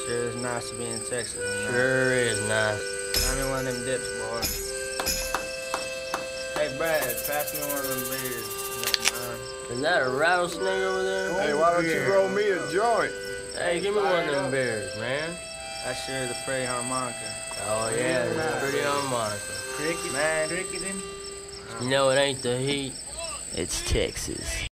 Sure is nice to be in Texas. Sure is nice. I mean, one of them dips, boy. Hey, Brad, pass me one of them beers. Is that a rattlesnake over there? Hey, why don't you roll me a joint? Hey, give me one of them beers, man. That's sure the pretty harmonica. Oh, yeah, it's a pretty harmonica. Cricket, man. Cricketing. You know it ain't the heat. It's Texas.